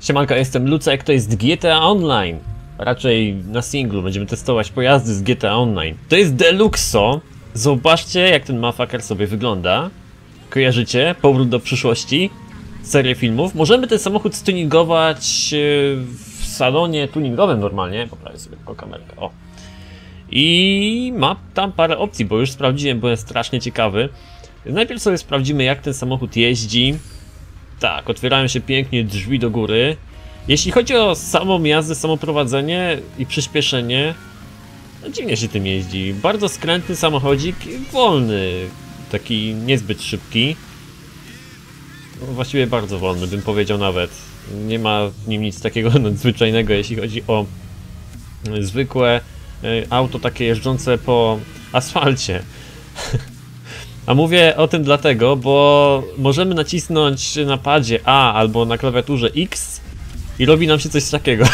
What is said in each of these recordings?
Siemanko, jestem Lucek, to jest GTA Online. Raczej na singlu będziemy testować pojazdy z GTA Online. To jest Deluxo. Zobaczcie, jak ten motherfucker sobie wygląda. Kojarzycie? Powrót do przyszłości. Serię filmów. Możemy ten samochód stuningować w salonie tuningowym normalnie. Poprawię sobie tylko kamerkę. O. I ma tam parę opcji, bo już sprawdziłem, byłem strasznie ciekawy. Najpierw sobie sprawdzimy, jak ten samochód jeździ. Tak, otwierają się pięknie drzwi do góry. Jeśli chodzi o samą jazdę, samo prowadzenie i przyspieszenie, no dziwnie się tym jeździ. Bardzo skrętny samochodzik, wolny, taki niezbyt szybki. No, właściwie bardzo wolny, bym powiedział nawet. Nie ma w nim nic takiego nadzwyczajnego, jeśli chodzi o zwykłe auto takie jeżdżące po asfalcie. A mówię o tym dlatego, bo możemy nacisnąć na padzie A albo na klawiaturze X i robi nam się coś takiego.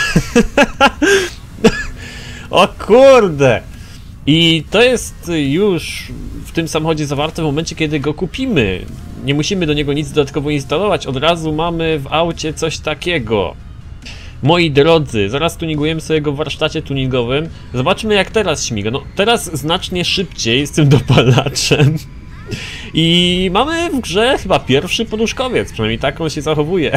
O kurde! I to jest już w tym samochodzie zawarte w momencie, kiedy go kupimy. Nie musimy do niego nic dodatkowo instalować, od razu mamy w aucie coś takiego. Moi drodzy, zaraz tuningujemy sobie go w warsztacie tuningowym. Zobaczmy, jak teraz śmiga. No teraz znacznie szybciej z tym dopalaczem. I mamy w grze chyba pierwszy poduszkowiec, przynajmniej tak on się zachowuje.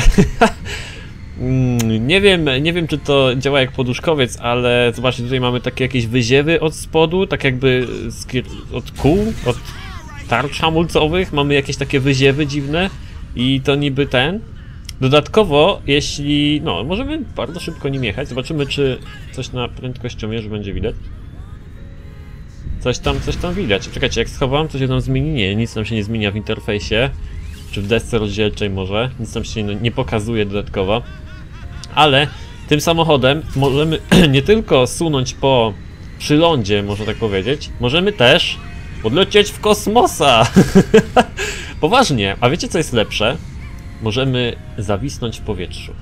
Nie wiem, czy to działa jak poduszkowiec, ale zobaczcie, tutaj mamy takie jakieś wyziewy od spodu, tak jakby od kół, od tarcz hamulcowych, mamy jakieś takie wyziewy dziwne i to niby ten. Dodatkowo, jeśli... no, możemy bardzo szybko nim jechać, zobaczymy, czy coś na prędkościomierzu będzie widać. Coś tam widać. Czekajcie, jak schowam, to się tam zmieni? Nie, nic nam się nie zmienia w interfejsie. Czy w desce rozdzielczej może. Nic nam się nie pokazuje dodatkowo. Ale tym samochodem możemy nie tylko sunąć po przylądzie, można tak powiedzieć. Możemy też odlecieć w kosmosa. Poważnie. A wiecie, co jest lepsze? Możemy zawisnąć w powietrzu.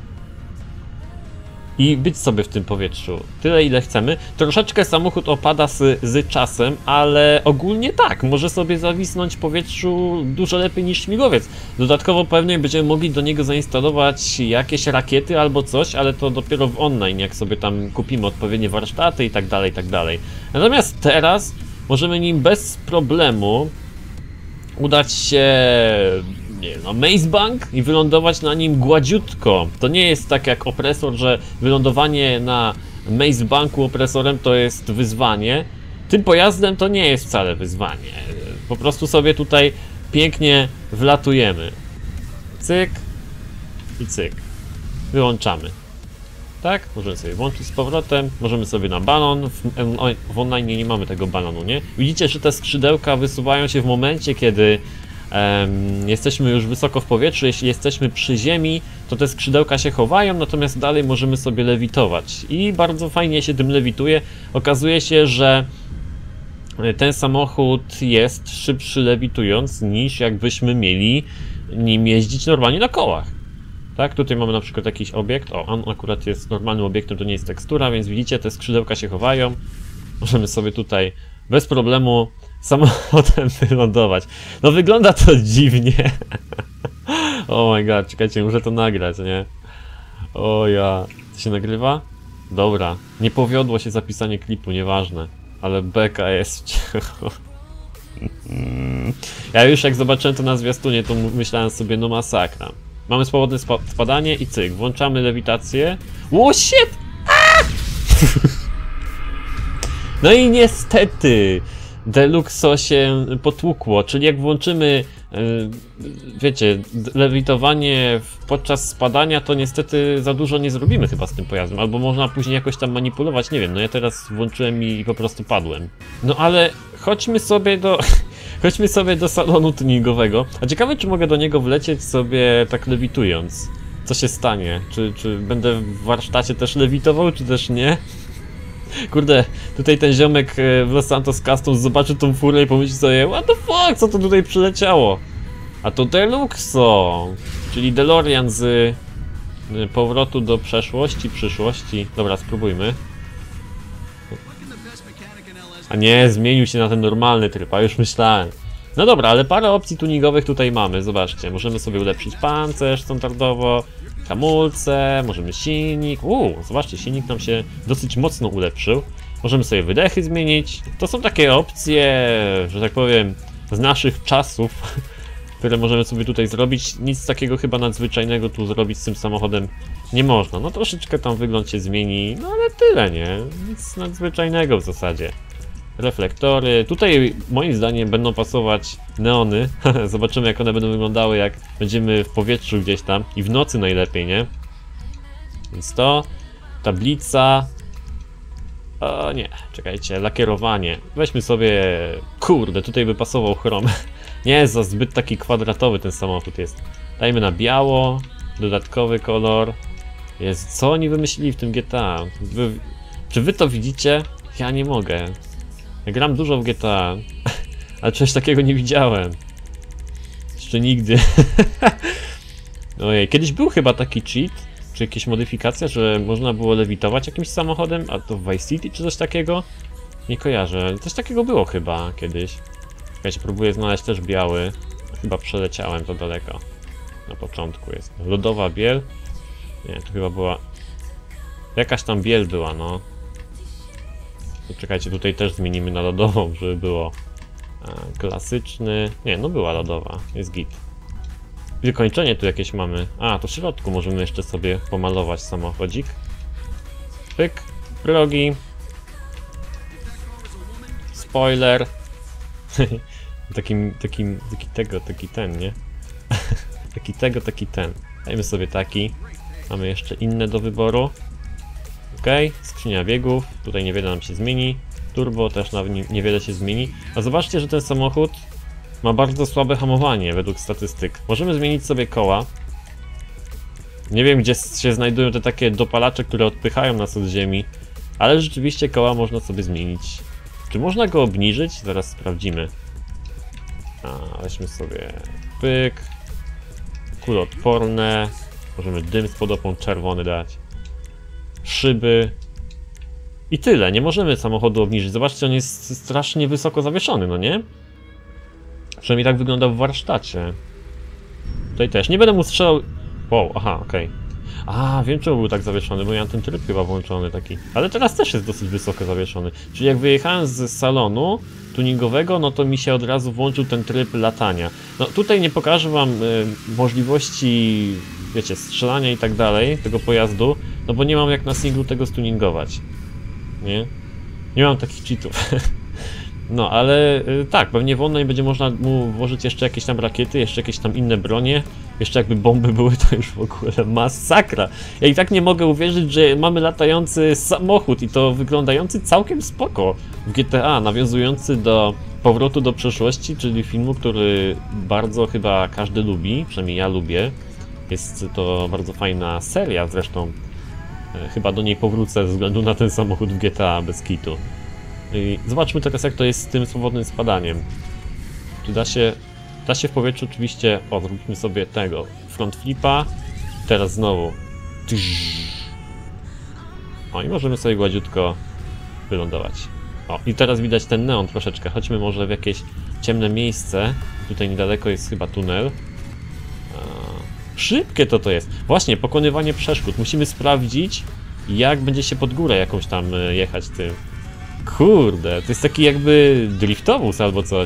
I być sobie w tym powietrzu. Tyle, ile chcemy. Troszeczkę samochód opada z czasem, ale ogólnie tak. Może sobie zawisnąć w powietrzu dużo lepiej niż śmigłowiec. Dodatkowo pewnie będziemy mogli do niego zainstalować jakieś rakiety albo coś, ale to dopiero w online, jak sobie tam kupimy odpowiednie warsztaty i tak dalej, i tak dalej. Natomiast teraz możemy nim bez problemu udać się... nie, no Maze Bank i wylądować na nim gładziutko. To nie jest tak jak opresor, że wylądowanie na Maze Banku opresorem to jest wyzwanie. Tym pojazdem to nie jest wcale wyzwanie. Po prostu sobie tutaj pięknie wlatujemy. Cyk i cyk. Wyłączamy. Tak? Możemy sobie włączyć z powrotem. Możemy sobie na balon. W online nie mamy tego balonu, nie? Widzicie, że te skrzydełka wysuwają się w momencie, kiedy jesteśmy już wysoko w powietrzu. Jeśli jesteśmy przy ziemi, to te skrzydełka się chowają, natomiast dalej możemy sobie lewitować i bardzo fajnie się tym lewituje. Okazuje się, że ten samochód jest szybszy lewitując, niż jakbyśmy mieli nim jeździć normalnie na kołach. Tak, tutaj mamy na przykład jakiś obiekt. O, on akurat jest normalnym obiektem, to nie jest tekstura, więc widzicie, te skrzydełka się chowają. Możemy sobie tutaj bez problemu samochodem wylądować. No wygląda to dziwnie. Oh my god, czekajcie, muszę to nagrać, nie? O ja. To się nagrywa? Dobra. Nie powiodło się zapisanie klipu, nieważne. Ale beka jest. Ja już jak zobaczyłem to na zwiastunie, to myślałem sobie, no masakra. Mamy swobodne spadanie i cyk. Włączamy lewitację. O shit! No i niestety Deluxo się potłukło, czyli jak włączymy, wiecie, lewitowanie podczas spadania, to niestety za dużo nie zrobimy chyba z tym pojazdem, albo można później jakoś tam manipulować, nie wiem, no ja teraz włączyłem i po prostu padłem. No ale chodźmy sobie do salonu tuningowego, a ciekawe, czy mogę do niego wlecieć sobie tak lewitując. Co się stanie? Czy będę w warsztacie też lewitował, czy też nie? Kurde, tutaj ten ziomek w Los Santos Customs zobaczy tą furę i pomyśli sobie, what the fuck, co to tutaj przyleciało? A to Deluxo, czyli DeLorean z powrotu do przeszłości, przyszłości. Dobra, spróbujmy. A nie, zmienił się na ten normalny tryb, a już myślałem. No dobra, ale parę opcji tuningowych tutaj mamy, zobaczcie. Możemy sobie ulepszyć pancerz standardowo, hamulce, możemy silnik. Zobaczcie, silnik nam się dosyć mocno ulepszył. Możemy sobie wydechy zmienić. To są takie opcje, że tak powiem, z naszych czasów, które możemy sobie tutaj zrobić. Nic takiego chyba nadzwyczajnego tu zrobić z tym samochodem nie można. No troszeczkę tam wygląd się zmieni, no ale tyle, nie? Nic nadzwyczajnego w zasadzie. Reflektory. Tutaj moim zdaniem będą pasować neony. Zobaczymy, jak one będą wyglądały, jak będziemy w powietrzu gdzieś tam i w nocy najlepiej, nie? Więc to, tablica. O nie, czekajcie, lakierowanie. Weźmy sobie, kurde, tutaj by pasował chrom. Nie, za zbyt taki kwadratowy ten samochód jest. Dajmy na biało, dodatkowy kolor. Jest, co oni wymyślili w tym GTA? Czy wy to widzicie? Ja nie mogę. Ja gram dużo w GTA, ale czegoś takiego nie widziałem. Jeszcze nigdy. Ojej, kiedyś był chyba taki cheat, czy jakaś modyfikacja, że można było lewitować jakimś samochodem, a to w Vice City czy coś takiego? Nie kojarzę, coś takiego było chyba kiedyś. Czekajcie, próbuję znaleźć też biały. Chyba przeleciałem to daleko. Na początku jest. Lodowa biel. Nie, to chyba była... Jakaś tam biel była, no. To czekajcie, tutaj też zmienimy na lodową, żeby było klasyczny. Nie, no była lodowa, jest git. Wykończenie tu jakieś mamy. A, to w środku możemy jeszcze sobie pomalować samochodzik. Pyk, progi. Spoiler. taki ten, nie? taki ten. Dajmy sobie taki. Mamy jeszcze inne do wyboru. Ok, skrzynia biegów, tutaj niewiele nam się zmieni. Turbo też niewiele się zmieni. A zobaczcie, że ten samochód ma bardzo słabe hamowanie według statystyk. Możemy zmienić sobie koła. Nie wiem, gdzie się znajdują te takie dopalacze, które odpychają nas od ziemi. Ale rzeczywiście koła można sobie zmienić. Czy można go obniżyć? Zaraz sprawdzimy. Weźmy sobie pyk. Kuloodporne. Możemy dym z podopą czerwony dać. Szyby. I tyle, nie możemy samochodu obniżyć. Zobaczcie, on jest strasznie wysoko zawieszony, no nie? Przynajmniej tak wygląda w warsztacie. Tutaj też. Nie będę mu strzelał... Wow, aha, okej. Wiem, czemu był tak zawieszony, bo miałem ten tryb chyba włączony taki. Ale teraz też jest dosyć wysoko zawieszony. Czyli jak wyjechałem z salonu tuningowego, no to mi się od razu włączył ten tryb latania. No tutaj nie pokażę wam możliwości, wiecie, strzelania i tak dalej tego pojazdu, no bo nie mam jak na singlu tego stuningować. Nie mam takich cheatów. No, ale tak, pewnie w online będzie można mu włożyć jeszcze jakieś tam rakiety, jeszcze jakieś tam inne bronie. Jeszcze jakby bomby były, to już w ogóle masakra. Ja i tak nie mogę uwierzyć, że mamy latający samochód i to wyglądający całkiem spoko w GTA, nawiązujący do Powrotu do przeszłości, czyli filmu, który bardzo chyba każdy lubi, przynajmniej ja lubię. Jest to bardzo fajna seria zresztą. Chyba do niej powrócę ze względu na ten samochód w GTA bez kitu. I zobaczmy teraz, jak to jest z tym swobodnym spadaniem. Czy da się w powietrzu oczywiście... O, zrobimy sobie tego. Front flipa. Teraz znowu. O, i możemy sobie gładziutko wylądować. O, i teraz widać ten neon troszeczkę. Chodźmy może w jakieś ciemne miejsce. Tutaj niedaleko jest chyba tunel. Szybkie to jest. Właśnie, pokonywanie przeszkód. Musimy sprawdzić, jak będzie się pod górę jakąś tam jechać tym. Kurde, to jest taki jakby driftowóz albo coś.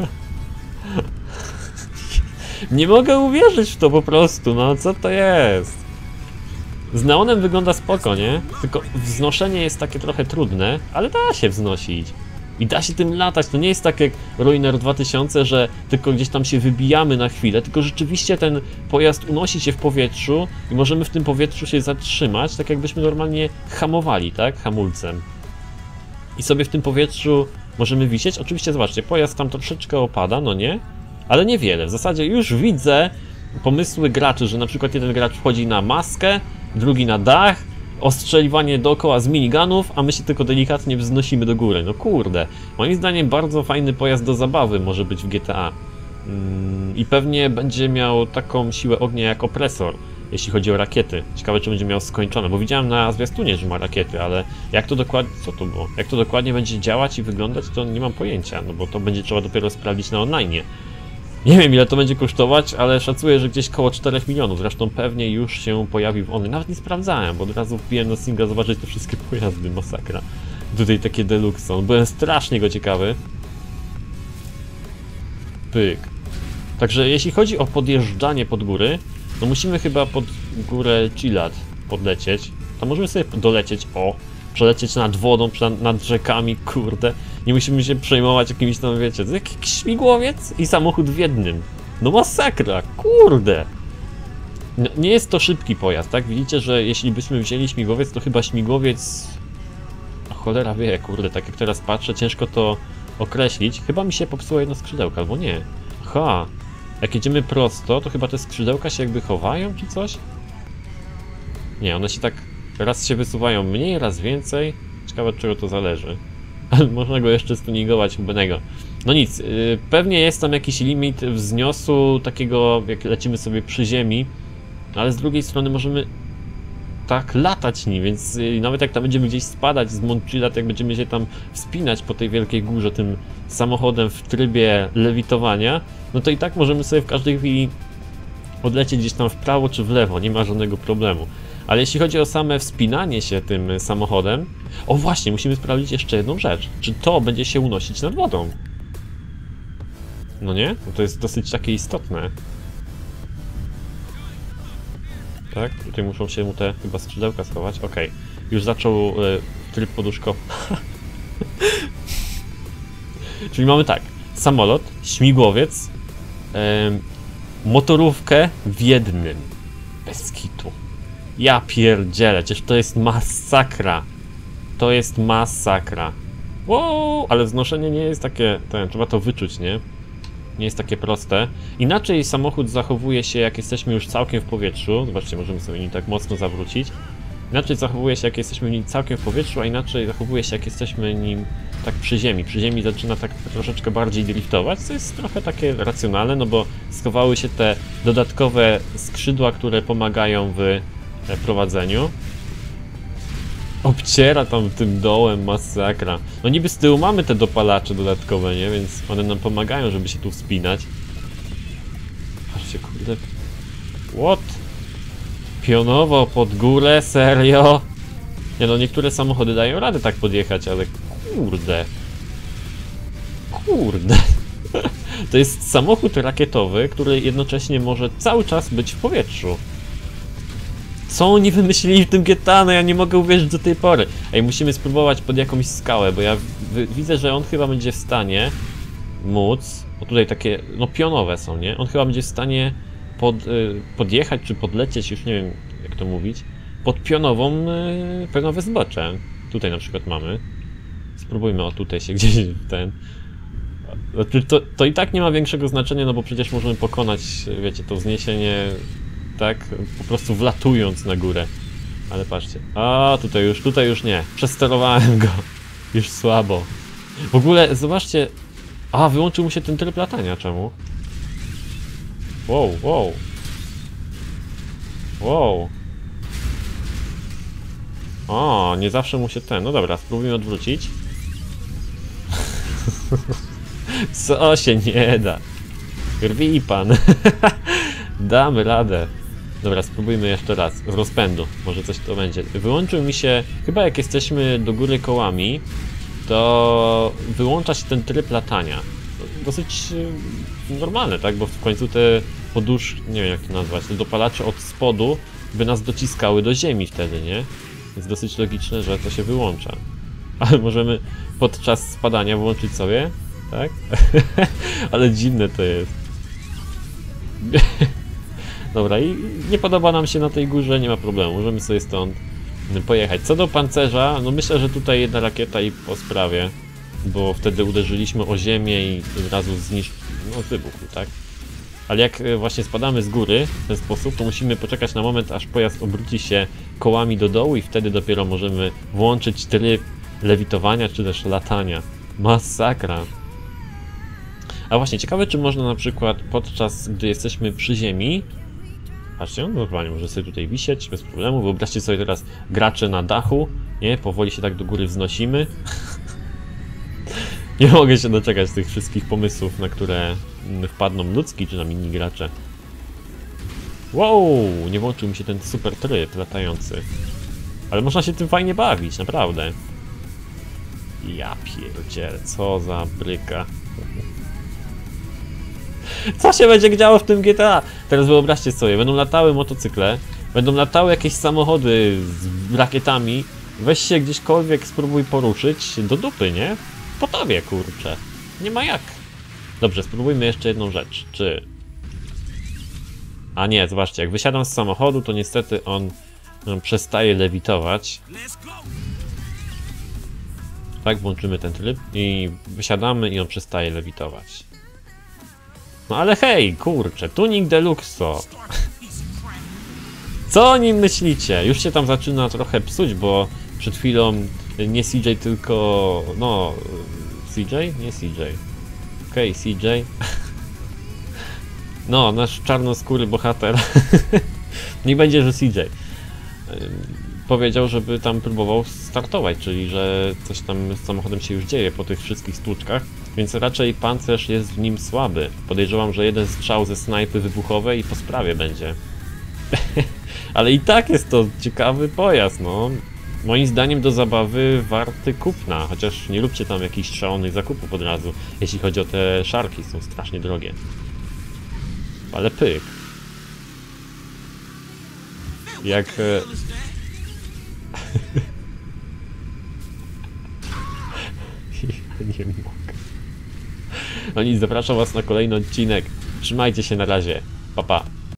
Nie mogę uwierzyć w to po prostu, no co to jest? Z neonem wygląda spoko, nie? Tylko wznoszenie jest takie trochę trudne, ale da się wznosić. I da się tym latać, to nie jest tak jak Ruiner 2000, że tylko gdzieś tam się wybijamy na chwilę, tylko rzeczywiście ten pojazd unosi się w powietrzu i możemy w tym powietrzu się zatrzymać, tak jakbyśmy normalnie hamowali, tak? Hamulcem. I sobie w tym powietrzu możemy wisieć. Oczywiście zobaczcie, pojazd tam troszeczkę opada, no nie? Ale niewiele. W zasadzie już widzę pomysły graczy, że na przykład jeden gracz wchodzi na maskę, drugi na dach, ostrzeliwanie dookoła z minigunów, a my się tylko delikatnie wznosimy do góry. No kurde, moim zdaniem bardzo fajny pojazd do zabawy może być w GTA. I pewnie będzie miał taką siłę ognia jak opresor. jeśli chodzi o rakiety. Ciekawe, czy będzie miał skończone, bo widziałem na zwiastunie, że ma rakiety, ale jak to dokładnie, co to było? Jak to dokładnie będzie działać i wyglądać, to nie mam pojęcia, no bo to będzie trzeba dopiero sprawdzić na online. Nie wiem, ile to będzie kosztować, ale szacuję, że gdzieś koło 4 milionów. Zresztą pewnie już się pojawi w online. Nawet nie sprawdzałem, bo od razu wbiłem na Singa zobaczyć te wszystkie pojazdy, masakra. Tutaj takie deluxe są. Byłem strasznie go ciekawy. Pyk. Także jeśli chodzi o podjeżdżanie pod góry, no musimy chyba pod górę Chilad podlecieć. Tam możemy sobie dolecieć, przelecieć nad wodą, nad rzekami, kurde. Nie musimy się przejmować jakimś tam, wiecie, to jakiś śmigłowiec i samochód w jednym. No masakra, kurde. No, nie jest to szybki pojazd, tak? Widzicie, że jeśli byśmy wzięli śmigłowiec, to chyba śmigłowiec... A cholera wie, kurde, tak jak teraz patrzę, ciężko to określić. Chyba mi się popsuło jedno skrzydełko, albo nie. Aha, jak jedziemy prosto, to chyba te skrzydełka się jakby chowają, czy coś? Nie, one się tak... Raz się wysuwają mniej, raz więcej. Ciekawe, od czego to zależy. Ale można go jeszcze stuningować ubenego. No nic, pewnie jest tam jakiś limit wzniosu takiego, jak lecimy sobie przy ziemi. Ale z drugiej strony możemy tak latać nim, więc nawet jak tam będziemy gdzieś spadać z Mount Chiliad, jak będziemy się tam wspinać po tej wielkiej górze tym samochodem w trybie lewitowania, no to i tak możemy sobie w każdej chwili odlecieć gdzieś tam w prawo czy w lewo, nie ma żadnego problemu. Ale jeśli chodzi o same wspinanie się tym samochodem... O właśnie, musimy sprawdzić jeszcze jedną rzecz. Czy to będzie się unosić nad wodą? No nie? No to jest dosyć takie istotne. Tak? Tutaj muszą się mu te chyba skrzydełka schować. Okej. Już zaczął tryb poduszkowy. Czyli mamy tak. Samolot, śmigłowiec, motorówkę w jednym. Bez kitu. Ja pierdzielę, przecież to jest masakra. To jest masakra. Wow, ale wznoszenie nie jest takie... trzeba to wyczuć, nie? Nie jest takie proste. Inaczej samochód zachowuje się, jak jesteśmy już całkiem w powietrzu. Zobaczcie, możemy sobie nim tak mocno zawrócić. Inaczej zachowuje się, jak jesteśmy nim całkiem w powietrzu, a inaczej zachowuje się, jak jesteśmy nim tak przy ziemi. Przy ziemi zaczyna tak troszeczkę bardziej driftować, co jest trochę takie racjonalne, no bo schowały się te dodatkowe skrzydła, które pomagają w prowadzeniu. Obciera tam tym dołem, masakra. No niby z tyłu mamy te dopalacze dodatkowe, nie? Więc one nam pomagają, żeby się tu wspinać. Patrzcie, kurde. What? Pionowo pod górę? Serio? Nie no, niektóre samochody dają radę tak podjechać, ale kurde. Kurde. To jest samochód rakietowy, który jednocześnie może cały czas być w powietrzu. Co oni wymyślili w tym GTA? No ja nie mogę uwierzyć do tej pory. Ej, musimy spróbować pod jakąś skałę, bo ja widzę, że on chyba będzie w stanie móc... Bo tutaj takie, no pionowe są, nie? On chyba będzie w stanie podjechać czy podlecieć, już nie wiem jak to mówić, pod pionowe zbocze. Tutaj na przykład mamy. Spróbujmy, o tutaj się gdzieś to i tak nie ma większego znaczenia, no bo przecież możemy pokonać, wiecie, to wzniesienie... Tak, po prostu wlatując na górę. Ale patrzcie. A, tutaj już nie. Przesterowałem go. Już słabo. W ogóle, zobaczcie. A, wyłączył mu się ten tryb latania. Czemu? Wow, wow. Wow. O, nie zawsze mu się no dobra, spróbujmy odwrócić. Co się nie da. Rwij pan. Damy radę. Dobra, spróbujmy jeszcze raz. Z rozpędu. Może coś to będzie. Wyłączył mi się... Chyba jak jesteśmy do góry kołami, to wyłącza się ten tryb latania. Dosyć normalne, tak? Bo w końcu te poduszki, nie wiem jak to nazwać, te dopalacze od spodu by nas dociskały do ziemi wtedy, nie? Więc dosyć logiczne, że to się wyłącza. Ale możemy podczas spadania włączyć sobie, tak? Ale dziwne to jest. Dobra, i nie podoba nam się na tej górze, nie ma problemu, możemy sobie stąd pojechać. Co do pancerza, no myślę, że tutaj jedna rakieta i po sprawie, bo wtedy uderzyliśmy o ziemię i od razu wybuchł, tak? Ale jak właśnie spadamy z góry w ten sposób, to musimy poczekać na moment, aż pojazd obróci się kołami do dołu i wtedy dopiero możemy włączyć tryb lewitowania czy też latania. Masakra. A właśnie, ciekawe czy można na przykład podczas gdy jesteśmy przy ziemi Patrzcie, on normalnie może sobie tutaj wisieć bez problemu. Wyobraźcie sobie teraz gracze na dachu, nie? Powoli się tak do góry wznosimy. Nie mogę się doczekać tych wszystkich pomysłów, na które wpadną ludzki czy tam inni gracze. Wow, nie włączył mi się ten super tryb latający. Ale można się tym fajnie bawić, naprawdę. Ja pierdzielę, co za bryka. Co się będzie działo w tym GTA? Teraz wyobraźcie sobie, będą latały motocykle, będą latały jakieś samochody z rakietami. Weź się gdzieśkolwiek, spróbuj poruszyć do dupy, nie? Po tobie, kurczę. Nie ma jak. Dobrze, spróbujmy jeszcze jedną rzecz. Czy... A nie, zobaczcie, jak wysiadam z samochodu, to niestety on przestaje lewitować. Tak, włączymy ten tryb i wysiadamy i on przestaje lewitować. No ale hej, kurczę, tuning deluxo. Co o nim myślicie? Już się tam zaczyna trochę psuć, bo przed chwilą nie CJ, tylko... no... CJ? Nie CJ. Okej, CJ. No, nasz czarnoskóry bohater. Niech będzie, że CJ. Powiedział, żeby tam próbował startować, czyli że coś tam z samochodem się już dzieje po tych wszystkich stłuczkach, więc raczej pancerz jest w nim słaby. Podejrzewam, że jeden strzał ze snajpy wybuchowej i po sprawie będzie. Ale i tak jest to ciekawy pojazd, no. Moim zdaniem do zabawy warty kupna, chociaż nie róbcie tam jakichś szalonych zakupów od razu, jeśli chodzi o te szarki, są strasznie drogie. Ale pyk. Jak... Ja nie mogę. No nic, zapraszam was na kolejny odcinek. Trzymajcie się, na razie. Pa, pa.